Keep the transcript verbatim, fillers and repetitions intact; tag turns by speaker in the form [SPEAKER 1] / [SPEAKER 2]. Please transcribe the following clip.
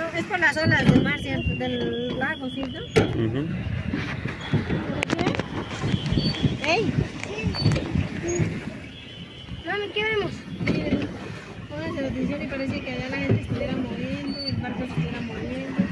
[SPEAKER 1] es por las olas del mar, ¿cierto? Del lago, ¿cierto?
[SPEAKER 2] Uh-huh.
[SPEAKER 1] ¡Ey! Mami, ¿qué vemos? Pónganse atención y parece que allá la gente estuviera moviendo, el barco se estuviera moviendo.